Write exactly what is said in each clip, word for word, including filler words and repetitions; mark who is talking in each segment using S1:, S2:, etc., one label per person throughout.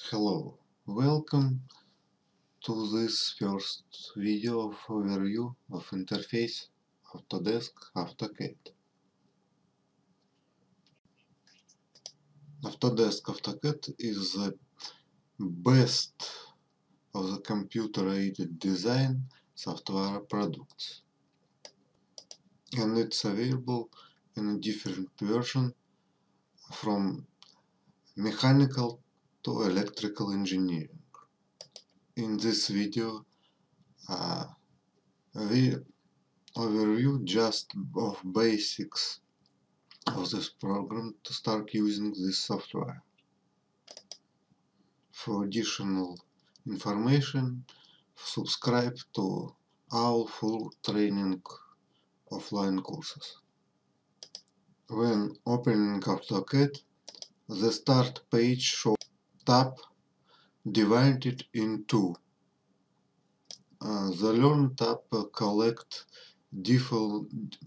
S1: Hello, welcome to this first video of overview of interface Autodesk AutoCAD. Autodesk AutoCAD is the best of the computer-aided design software products, and it's available in a different version from mechanical to electrical engineering. In this video, uh, we overview just of basics of this program to start using this software. For additional information, subscribe to our full training offline courses. When opening AutoCAD, the start page shows tab divided in two. Uh, the Learn tab collects different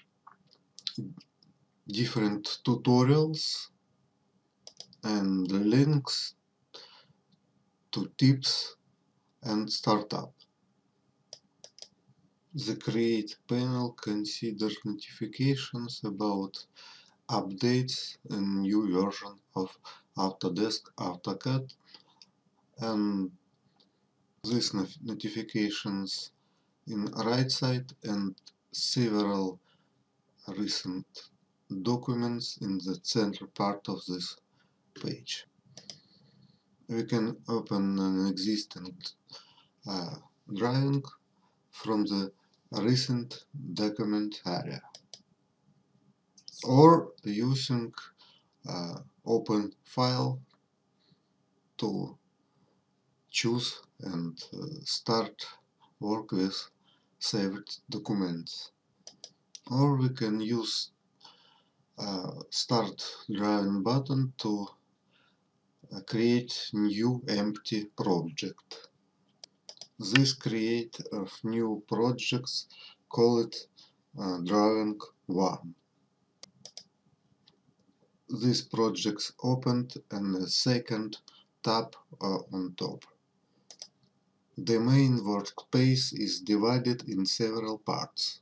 S1: different tutorials and links to tips and startup. The Create panel considers notifications about updates and new version of Autodesk AutoCAD, and these notifications in right side and several recent documents in the center part of this page. We can open an existing uh, drawing from the recent document area, or using uh, open file to choose and uh, start work with saved documents. Or we can use uh, start drawing button to uh, create new empty project. This create of new projects, call it uh, drawing one. This project's opened and a second tab uh, on top. The main workspace is divided in several parts.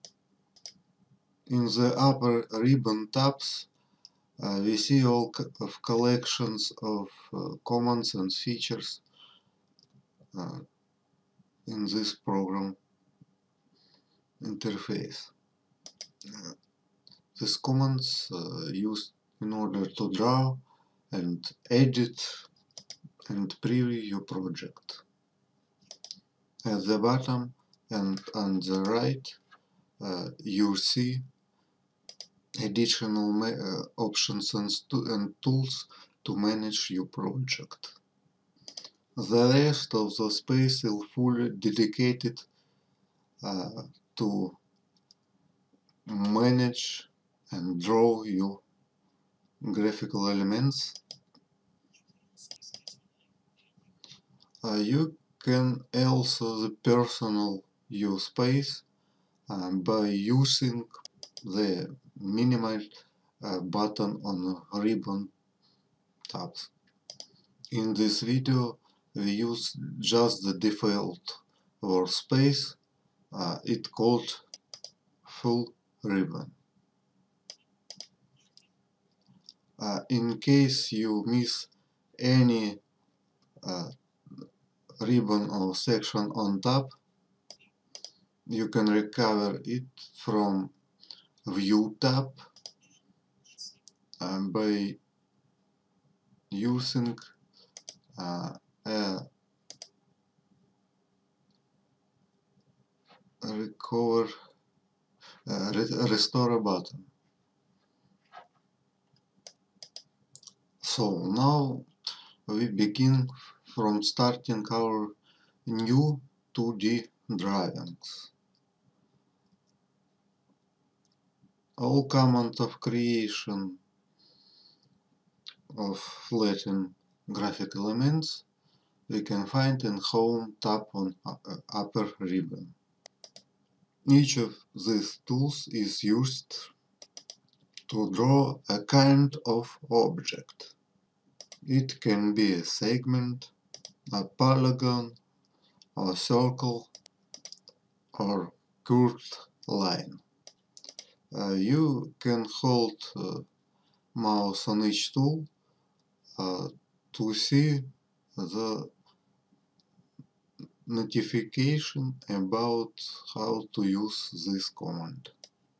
S1: In the upper ribbon tabs, uh, we see all co of collections of uh, commands and features uh, in this program interface. Uh, these commands uh, used in order to draw and edit and preview your project. At the bottom and on the right, uh, you see additional uh, options and, and tools to manage your project. The rest of the space is fully dedicated uh, to manage and draw your graphical elements. Uh, you can also the personal your space uh, by using the minimal uh, button on the ribbon tabs. In this video, we use just the default workspace. Uh, it called full ribbon. Uh, in case you miss any uh, ribbon or section on top, you can recover it from View tab uh, by using uh, a recover uh, re restore button. So now we begin from starting our new two D drawings. All commands of creation of flattened graphic elements we can find in Home tab on upper ribbon. Each of these tools is used to draw a kind of object. It can be a segment, a polygon, a circle, or curved line. Uh, you can hold uh, mouse on each tool uh, to see the notification about how to use this command.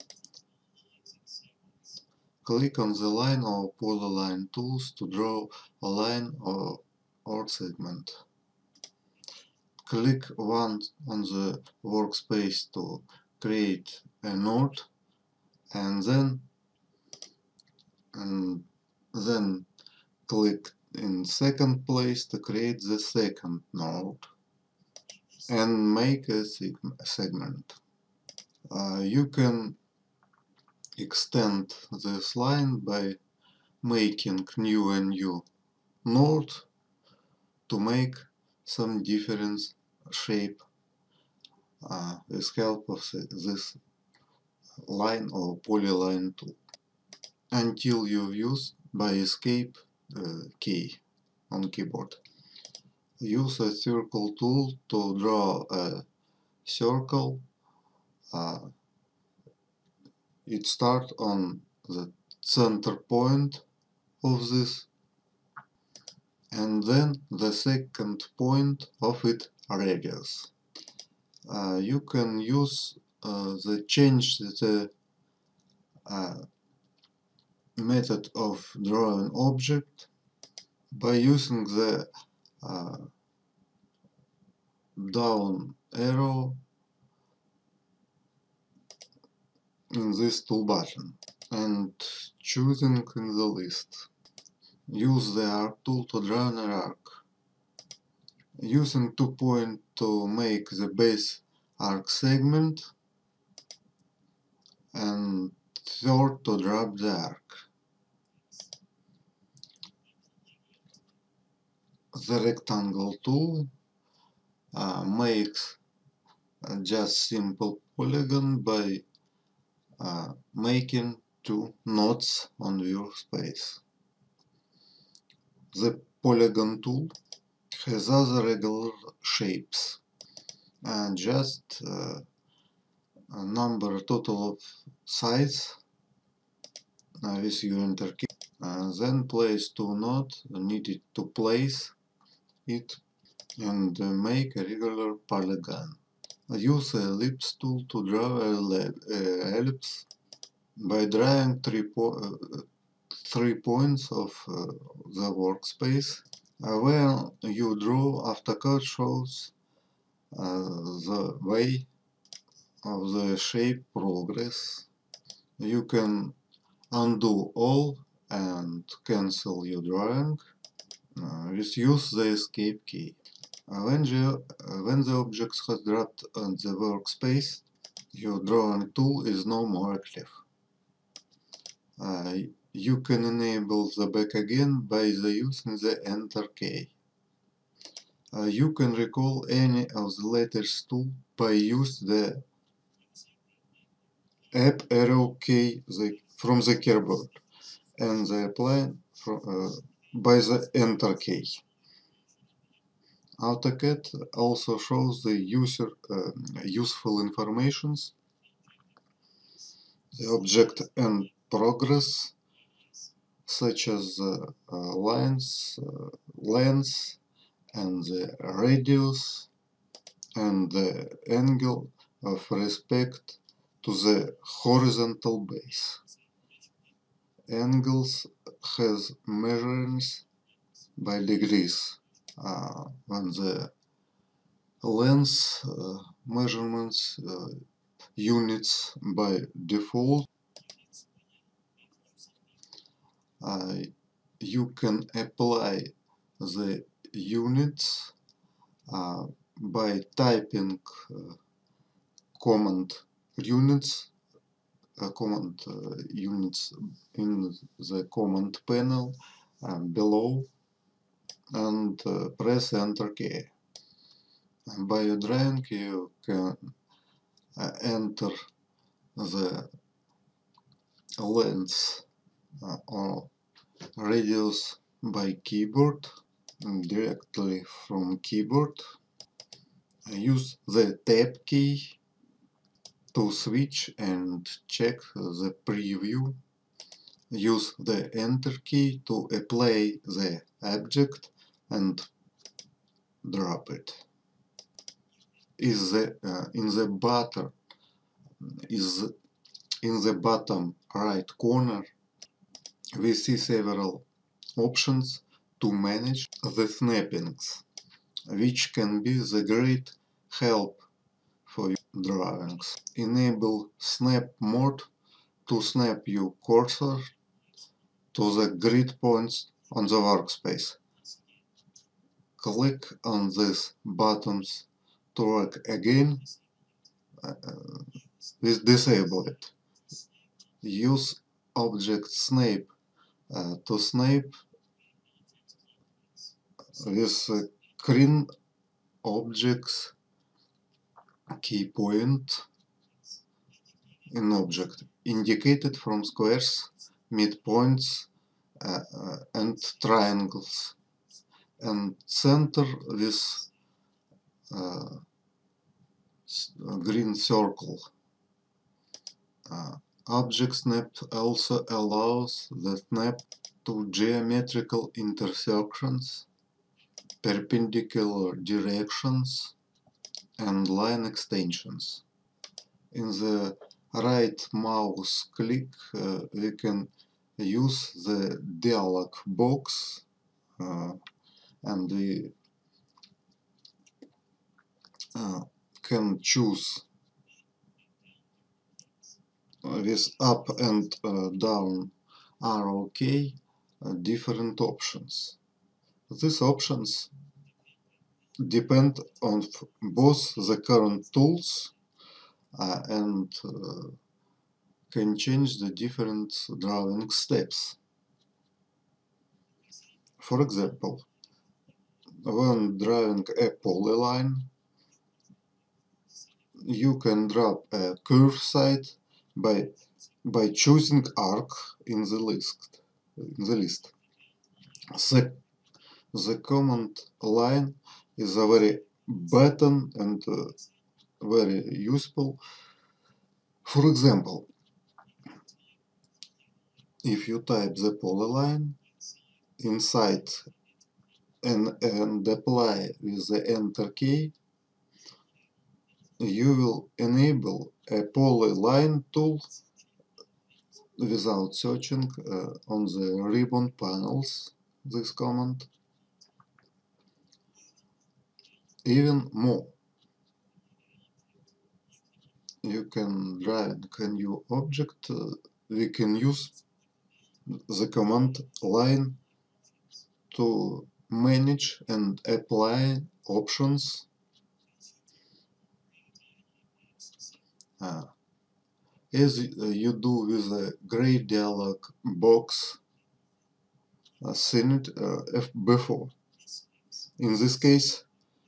S1: Click on the line or polyline tools to draw a line or, or segment. Click once on the workspace to create a node, and then and then click in second place to create the second node and make a segment. Uh, you can extend this line by making new and new node to make some different shape uh, with help of this line or polyline tool until you use by escape uh, key on keyboard. Use a circle tool to draw a circle. Uh, it starts on the center point of this and then the second point of its radius. Uh, you can use uh, the change the uh, method of drawing object by using the uh, down arrow in this tool button and choosing in the list. Use the arc tool to draw an arc. Using two point to make the base arc segment and third to drop the arc. The rectangle tool uh, makes just simple polygon by uh, making two knots on your space. The polygon tool has other regular shapes and just uh, a number total of sides uh, with your enter key. Uh, then place two knots needed to place it and uh, make a regular polygon. Use the ellipse tool to draw an ellipse by drawing three, po uh, three points of uh, the workspace. Uh, when you draw, AutoCAD shows uh, the way of the shape progress. You can undo all and cancel your drawing. Uh, just use the escape key. Uh, when, the, uh, when the object has dropped on the workspace, your drawing tool is no more active. Uh, you can enable the back again by the using the enter key. Uh, you can recall any of the letters tool by use the up arrow key the, from the keyboard and the apply from, uh, by the enter key. AutoCAD also shows the user uh, useful informations, the object and progress, such as the uh, lines, uh, length, and the radius, and the angle of respect to the horizontal base. Angles has measurements by degrees. Uh, when the length uh, measurements uh, units by default, uh, you can apply the units uh, by typing uh, command units uh, command uh, units in the command panel uh, below and uh, press enter key. And by drawing you can uh, enter the length uh, or radius by keyboard, directly from keyboard. Use the tab key to switch and check the preview. Use the enter key to apply the object and drop it. Is the uh, in the bottom is in the bottom right corner we see several options to manage the snappings, which can be the great help for your drawings. Enable snap mode to snap your cursor to the grid points on the workspace. Click on these buttons to work again uh, with disable it. Use object snap uh, to snap with uh, screen objects key point in object indicated from squares, midpoints uh, uh, and triangles, and center with uh, green circle. Uh, object snap also allows the snap to geometrical intersections, perpendicular directions, and line extensions. In the right mouse click uh, we can use the dialog box uh, and we uh, can choose with up and uh, down arrow key uh, different options. These options depend on both the current tools uh, and uh, can change the different drawing steps. For example, when drawing a polyline, you can drop a curve side by by choosing arc in the list. In the list, the, the command line is a very button and uh, very useful. For example, if you type the polyline inside and, and apply with the enter key, you will enable a polyline tool without searching uh, on the ribbon panels. This command. Even more, you can drag a new object. Uh, we can use the command line to manage and apply options uh, as you do with the gray dialog box uh, seen it uh, before. In this case,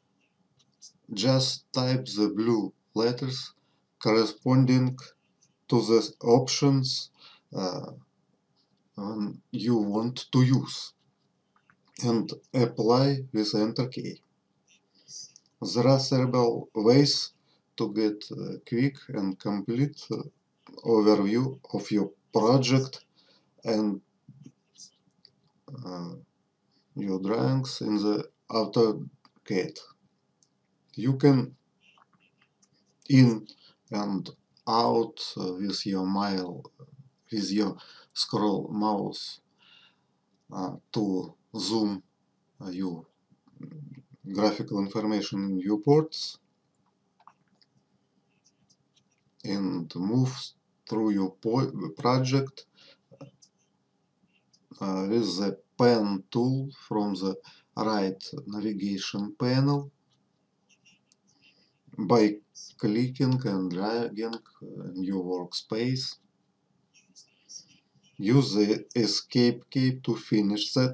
S1: just type the blue letters corresponding to the options uh, you want to use and apply with enter key. There are several ways to get a quick and complete uh, overview of your project and uh, your drawings in the AutoCAD. You can in and out uh, with your mail, with your scroll mouse uh, to zoom uh, your graphical information in viewports and move through your project uh, with the pen tool from the right navigation panel by clicking and dragging in your workspace. Use the escape key to finish that.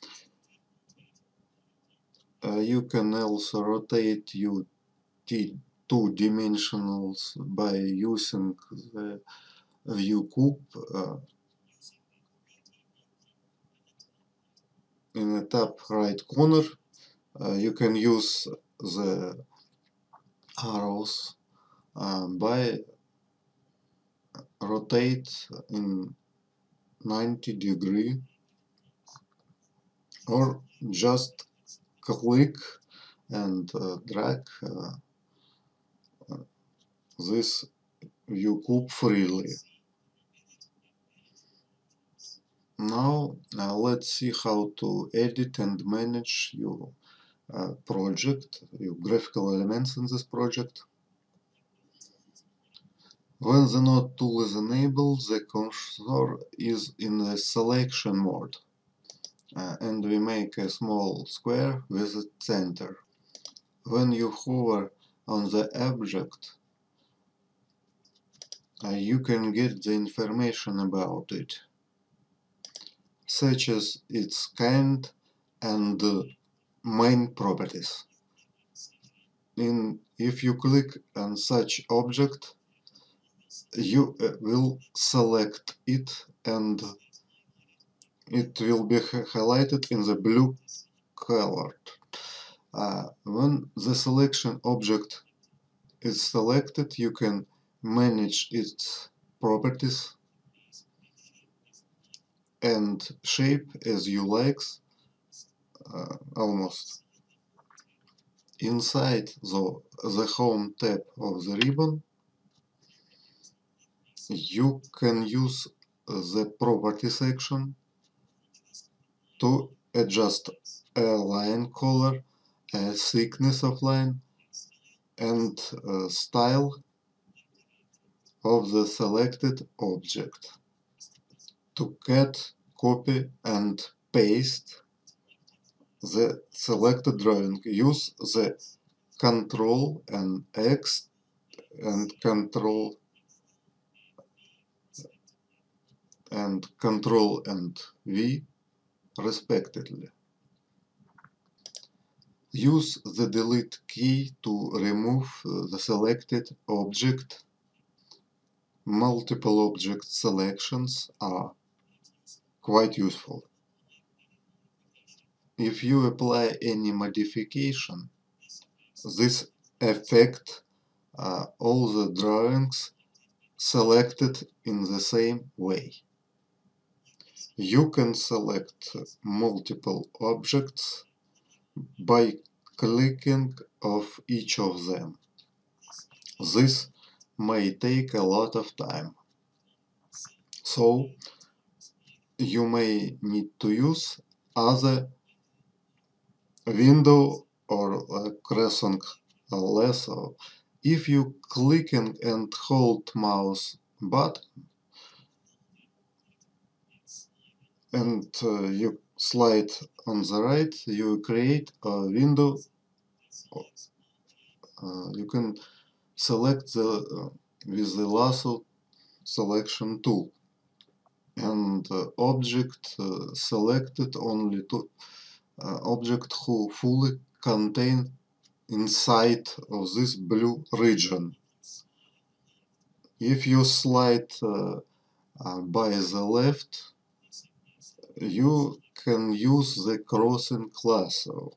S1: Uh, you can also rotate your two dimensionals by using the view cube uh, in the top right corner, uh, you can use the arrows uh, by rotate in ninety degree, or just click and uh, drag uh, this view cube freely. Now uh, let's see how to edit and manage your uh, project, your graphical elements in this project. When the node tool is enabled, the cursor is in the selection mode, uh, and we make a small square with a center. When you hover on the object, uh, you can get the information about it, such as its kind and uh, main properties. In, if you click on such object, you uh, will select it and it will be highlighted in the blue color. Uh, when the selection object is selected, you can manage its properties and shape as you like, uh, almost. Inside the, the Home tab of the ribbon, you can use the Property section to adjust a line color, a thickness of line, and uh, style of the selected object. To cut, copy, and paste the selected drawing, use the Control and X and Control and Control and V respectively. Use the Delete key to remove the selected object. Multiple object selections are quite useful. If you apply any modification, this affects uh, all the drawings selected in the same way. You can select multiple objects by clicking of each of them. This may take a lot of time, so you may need to use other window or uh, crescent lasso. If you clicking and hold mouse button and uh, you slide on the right, you create a window. Uh, you can select the uh, with the lasso selection tool, and uh, object uh, selected only to uh, object who fully contain inside of this blue region. If you slide uh, uh, by the left, you can use the crossing lasso.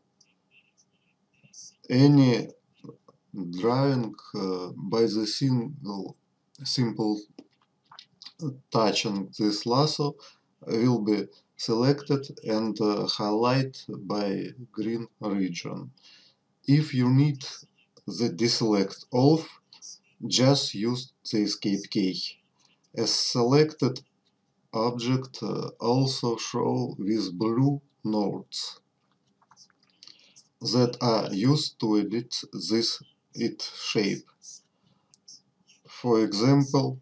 S1: Any drawing uh, by the single simple touching this lasso will be selected and uh, highlighted by green region. If you need the deselect all, just use the escape key. A selected object uh, also show with blue nodes that are used to edit this it shape. For example,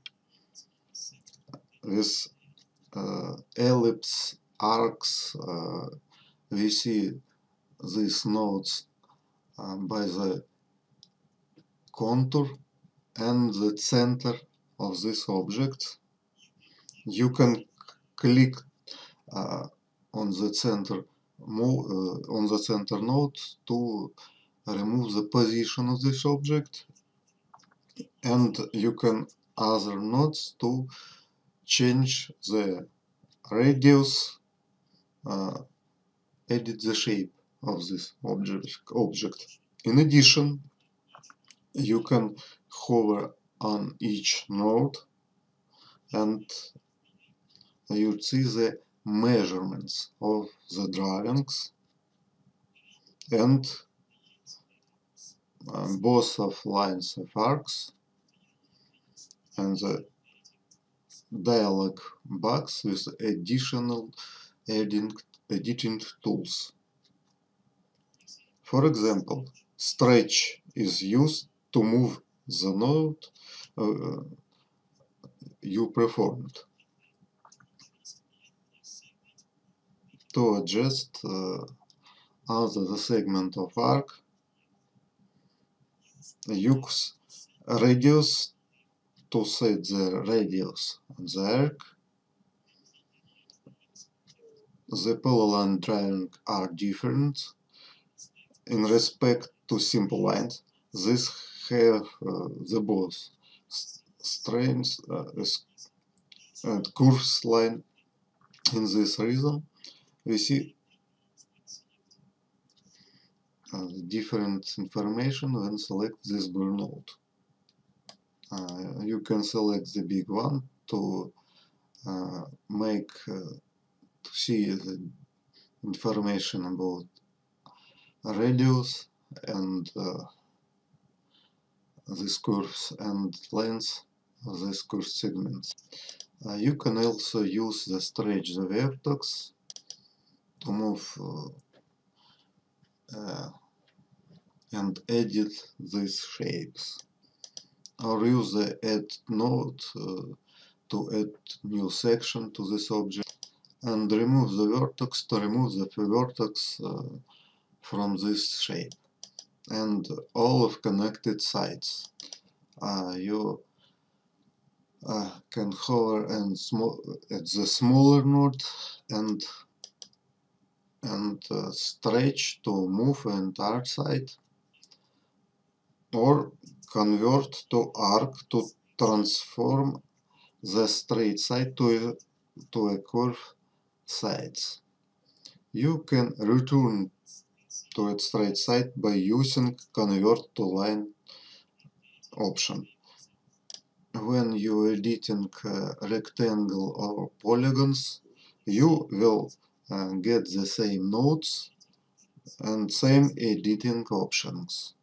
S1: with uh, ellipse arcs, uh, we see these nodes uh, by the contour and the center of this object. You can click uh, on the center uh, on the center node to remove the position of this object, and you can other nodes to change the radius, uh, edit the shape of this object. object. In addition, you can hover on each node and you see the measurements of the drawings and um, both of lines of arcs and the dialog box with additional editing, editing tools. For example, stretch is used to move the node uh, you performed. To adjust uh, other the segment of arc, use radius to set the radius on the arc. The polyline drawing are different in respect to simple lines. These have uh, the both straight uh, and curves line. In this reason, we see uh, different information when select this blue node. Uh, you can select the big one to uh, make uh, to see the information about radius and uh, these curves and lengths of these curved segments. Uh, you can also use the stretch the vertex to move uh, uh, and edit these shapes, or use the add node uh, to add new section to this object, and remove the vertex to remove the vertex uh, from this shape and all of connected sides. Uh, you uh, can hover and small at the smaller node and and uh, stretch to move the entire side, or convert to arc to transform the straight side to a, to a curved sides. You can return to its straight side by using convert to line option. When you editing uh, rectangle or polygons, you will uh, get the same nodes and same editing options.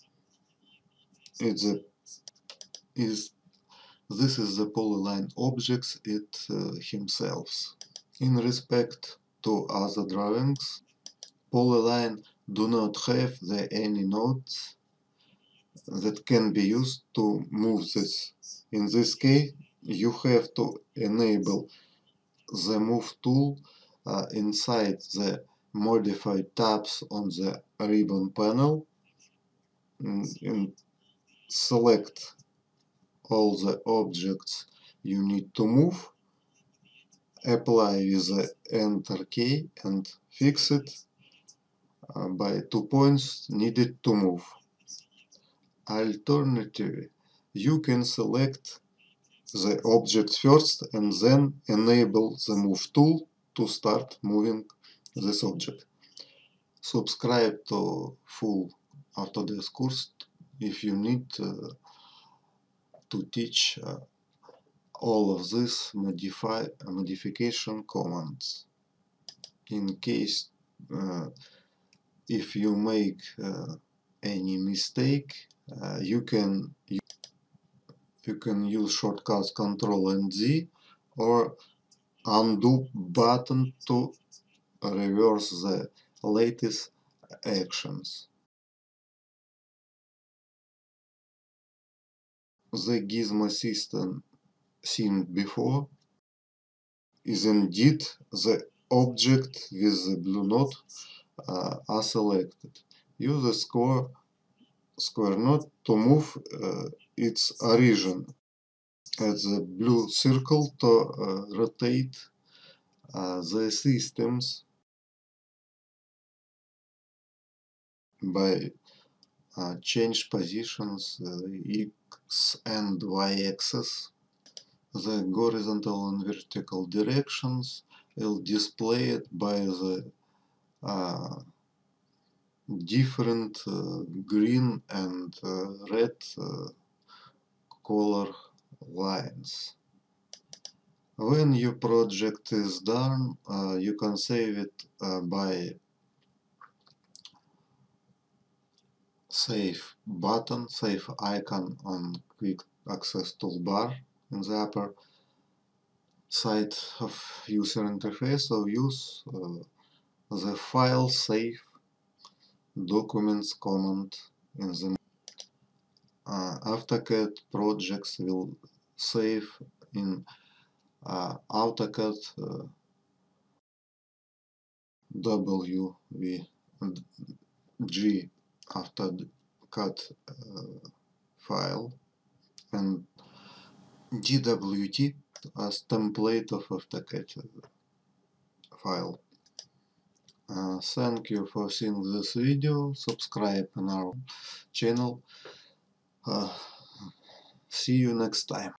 S1: It's a, is this is the polyline objects it uh, himself. In respect to other drawings, polyline do not have the any nodes that can be used to move this. In this case, you have to enable the move tool uh, inside the modified tabs on the ribbon panel, and, and select all the objects you need to move, apply with the enter key and fix it uh, by two points needed to move. Alternatively, you can select the object first and then enable the move tool to start moving this object. Subscribe to full Autodesk course if you need uh, to teach uh, all of these modify modification commands. In case uh, if you make uh, any mistake, uh, you can you can use shortcuts Control and Z or undo button to reverse the latest actions. The gizmo system seen before is indeed the object with the blue node uh, are selected. Use the square, square node to move uh, its origin at the blue circle to uh, rotate uh, the systems by uh, change positions uh, x and y axis. The horizontal and vertical directions will display it by the uh, different uh, green and uh, red uh, color lines. When your project is done, uh, you can save it uh, by save button, save icon on quick access toolbar in the upper side of user interface, or use uh, the file save documents command in the uh, AutoCAD projects will save in uh, AutoCAD uh, W V G AutoCAD uh, file and D W T as template of AutoCAD file. Uh, thank you for seeing this video. Subscribe on our channel. Uh, see you next time.